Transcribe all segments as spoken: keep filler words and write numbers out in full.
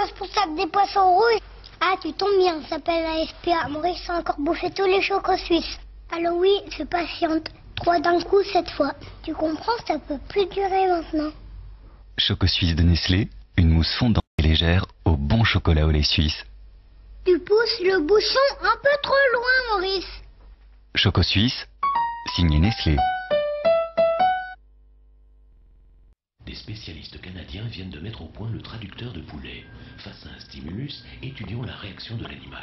responsable des poissons rouges. Ah, tu tombes bien, ça s'appelle la S P A. Maurice a encore bouffé tous les chocos suisses. Alors oui, je patiente. Trois d'un coup cette fois. Tu comprends, ça peut plus durer maintenant. Choco Suisse de Nestlé, une mousse fondante et légère au bon chocolat au lait suisse. Tu pousses le bouchon un peu trop loin, Maurice. Choco Suisse, signé Nestlé. Des spécialistes canadiens viennent de mettre au point le traducteur de poulet. Face à un stimulus, étudions la réaction de l'animal.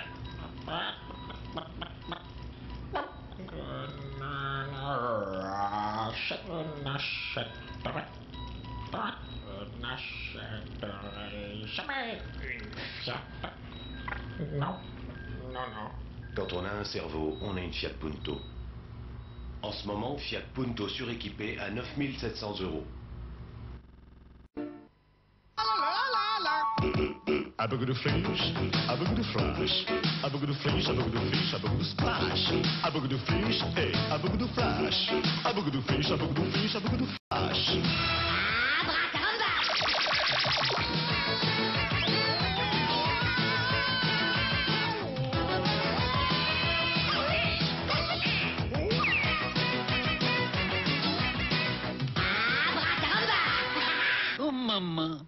Non, non, non. Quand on a un cerveau, on a une Fiat Punto. En ce moment, Fiat Punto suréquipé à neuf mille sept cents euros. Abagoudou fish, abagoudou flash, abagoudou fish, abagoudou fish, abagoudou splash, abagoudou fish, hey, abagoudou flash, abagoudou fish, abagoudou fish, abagoudou flash. Oh maman.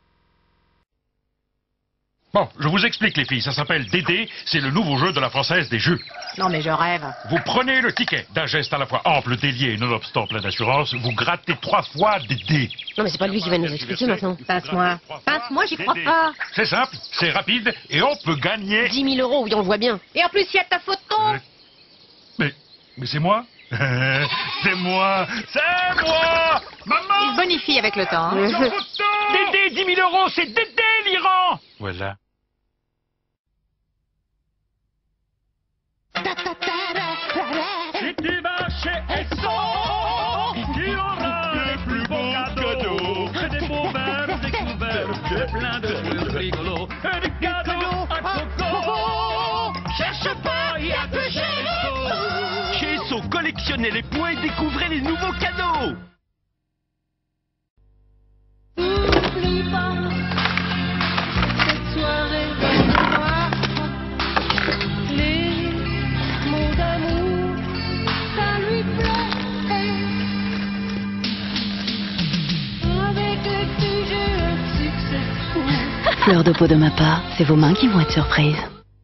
Bon, je vous explique les filles, ça s'appelle Dédé, c'est le nouveau jeu de la Française des Jeux. Non mais je rêve. Vous prenez le ticket, d'un geste à la fois ample, délié et nonobstant plein d'assurance, vous grattez trois fois des dés. Non mais c'est pas lui qui va nous expliquer maintenant. Passe-moi. Passe-moi, j'y crois pas. C'est simple, c'est rapide et on peut gagner... dix mille euros, oui on le voit bien. Et en plus il y a ta photo. Euh, Mais, mais c'est moi. C'est moi, c'est moi. Maman. Il se bonifie avec le temps. Hein. Dédé, dix mille euros, c'est Dédé l'Iran. Voilà. Si tu vas chez Exxon, tu auras les plus beaux cadeaux. C'est des beaux verres découverts, c'est plein de trucs rigolos. Et des cadeaux à coco. Cherche pas, il y a que chez Exxon. Chez Exxon, collectionnez les points et découvrez les nouveaux cadeaux. N'oublie pas cette soirée de moi. Les mots d'amour, ça lui plaît. Avec les filles, j'ai un succès fou. Fleur de peau de ma part, c'est vos mains qui vont être surprises.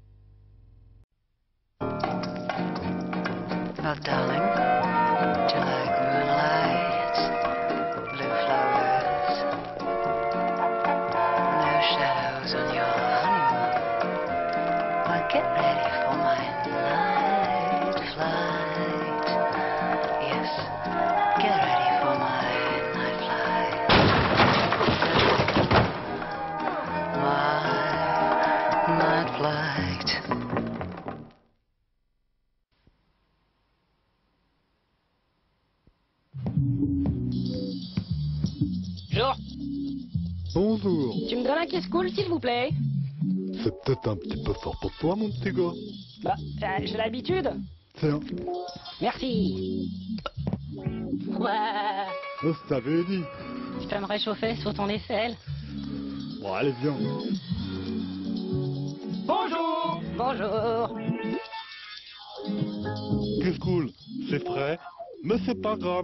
Love, darling. Do you like moonlight, blue flowers, no shadows on your honeymoon? Well, get ready for my night flight. Yes, get ready for my night flight. My night flight. Bonjour. Bonjour. Tu me donnes un kiss cool, s'il vous plaît? C'est peut-être un petit peu fort pour toi, mon petit gars. Bah, euh, j'ai l'habitude. Tiens. Merci. Ouais. Oh, je t'avais dit. Tu peux me réchauffer sur ton aisselle? Bon, allez, viens. Bonjour. Bonjour. Qu'est-ce cool? C'est frais, mais c'est pas grave.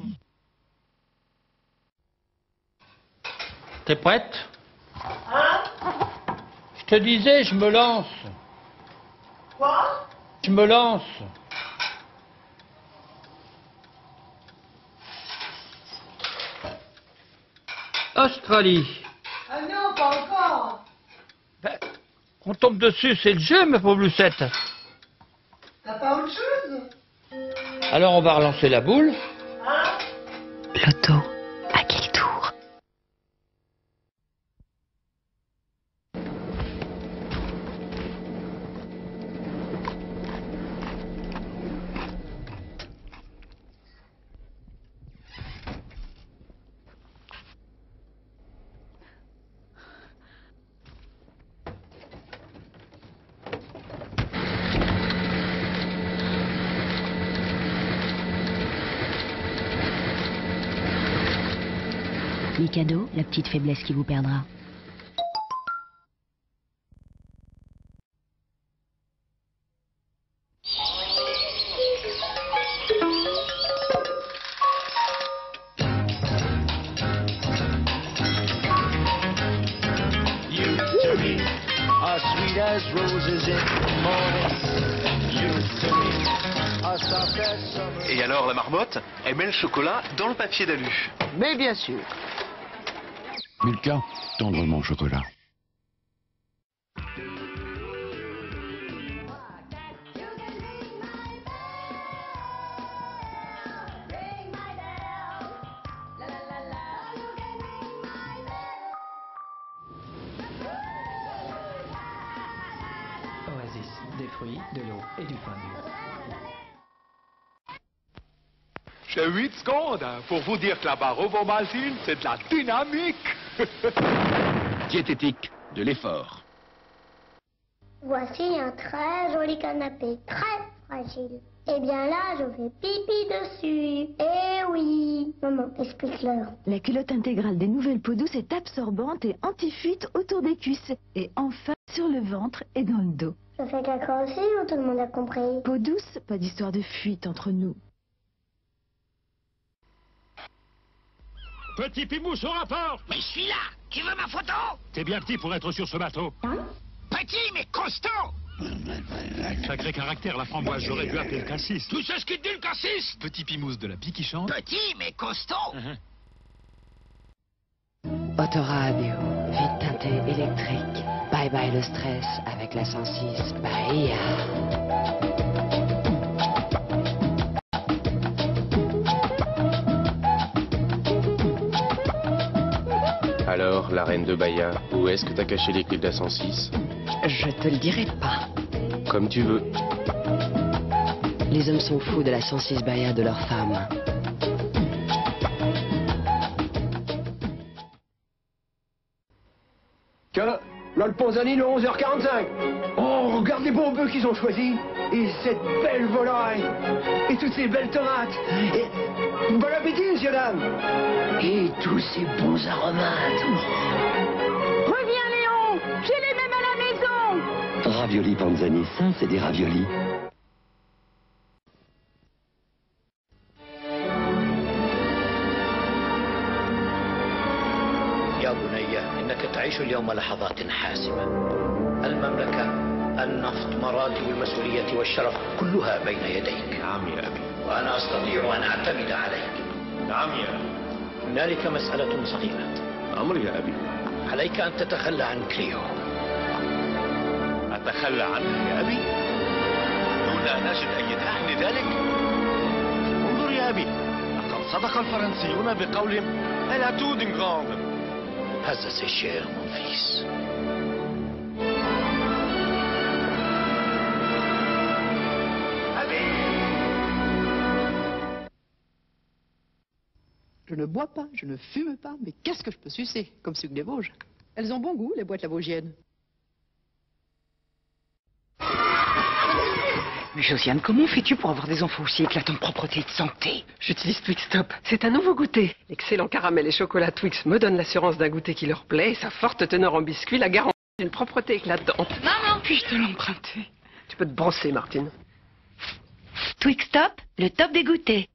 T'es prête? Je te disais, je me lance. Quoi? Je me lance. Australie. Ah non, pas encore. Ben, on tombe dessus, c'est le jeu, ma pauvre Lucette. T'as pas autre chose? Alors on va relancer la boule. Hein? Loto, à quel tour? Mikado, la petite faiblesse qui vous perdra. Et alors la marmotte, elle met le chocolat dans le papier d'alu. Mais bien sûr. Milka, tendrement chocolat. Oasis, des fruits, de l'eau et du fun. J'ai huit secondes hein, pour vous dire que la barovomaltine, c'est de la dynamique. Diététique, de l'effort. Voici un très joli canapé, très fragile. Eh bien là, je fais pipi dessus. Eh oui. Maman, explique-leur. La culotte intégrale des nouvelles peaux douces est absorbante et anti-fuite autour des cuisses. Et enfin sur le ventre et dans le dos. Je fais caca aussi ou tout le monde a compris? Peau douce, pas d'histoire de fuite entre nous. Petit Pimousse au rapport. Mais je suis là. Tu veux ma photo? T'es bien petit pour être sur ce bateau. Petit mais costaud. Sacré caractère, la framboise, j'aurais dû appeler le cassis. Tu sais ce qui te dit le cassis? Petit Pimousse de la pie qui chante. Petit mais costaud. Uh-huh. Autoradio, vide teinté électrique. Bye bye le stress avec la cent six Bahia. Alors, la reine de Bahia, où est-ce que t'as caché les clés de la cent six? Je te le dirai pas. Comme tu veux. Les hommes sont fous de la cent six Bahia de leurs femmes. Tiens, là le Ponzani, le onze heures quarante-cinq. Oh, regarde les bons bœufs qu'ils ont choisis. Et cette belle volaille. Et toutes ces belles tomates. Et bon appétit, monsieur, dame. Et tous ces bons aromates. Reviens, Léon. J'ai les mêmes à la maison. Ravioli Panzani, ça, c'est des raviolis. يا بني إنك تعيش اليوم لحظات حاسمة. المملكة، النفط، مراتب المسؤولية والشرف كلها بين يديك. نعم يا أبي. وأنا أستطيع أن أعتمد عليك. نعم يا أبي. هنالك مسألة صغيرة. أمر يا أبي. عليك أن تتخلى عن كليو. أتخلى عنها يا أبي؟ دون أن أجد أي داعي لذلك؟ انظر يا أبي، لقد صدق الفرنسيون بقولهم ألا تو دين غراند. هذا سي شير mon fils. Je ne bois pas, je ne fume pas, mais qu'est-ce que je peux sucer, comme sucre des Vosges. Elles ont bon goût, les boîtes lavaugiennes. Mais Josiane, comment fais-tu pour avoir des enfants aussi éclatants de propreté et de santé? J'utilise Twix-Top. C'est un nouveau goûter. L'excellent caramel et chocolat Twix me donne l'assurance d'un goûter qui leur plaît et sa forte teneur en biscuit la garantie d'une propreté éclatante. Maman, puis-je te l'emprunter? Tu peux te brosser, Martine. Twix-Top, le top des goûters.